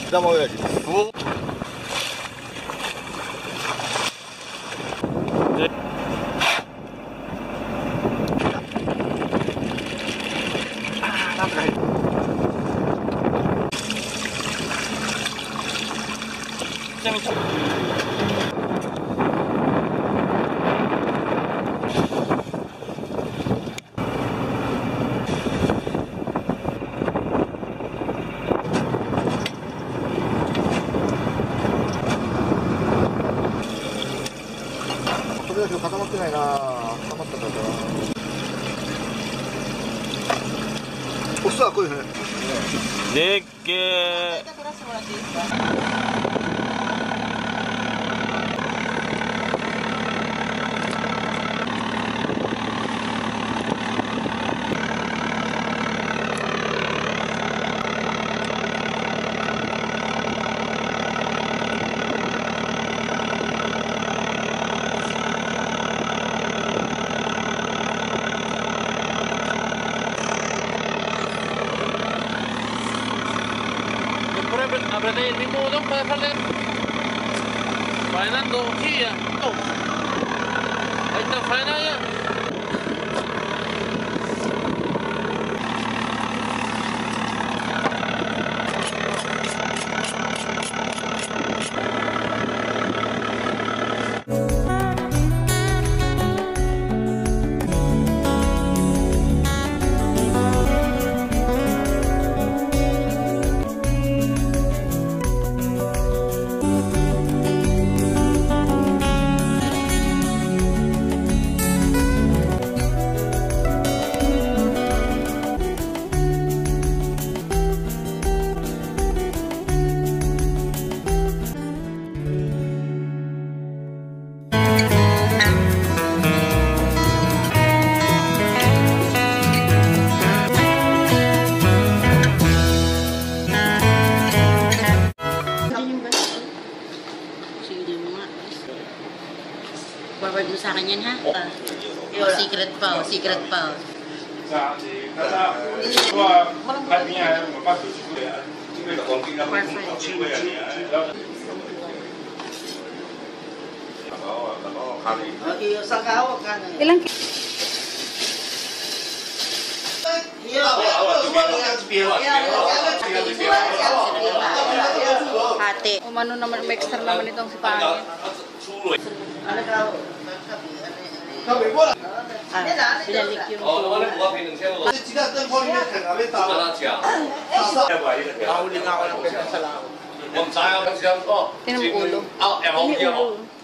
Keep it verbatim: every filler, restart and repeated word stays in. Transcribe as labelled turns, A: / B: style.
A: 기다 먹어야지. 부. 네. 아, 나쁘다. 짬이 좀.
B: 지금 가다 먹지 마라. 까먹다 가자. 복수 갖고 있네.
A: 네 개.
C: Apreté el mismo botón para dejarle faenando hojilla. Ahí está faena ya.
D: Forward mo sa akin yan, ha? Oh, secret pa, oh, secret pa. Oh.
E: Ilang
D: Hati.
E: umano naman, may extra naman itong si Pangit.
D: Ah, binalik yung
E: Tinong ulo.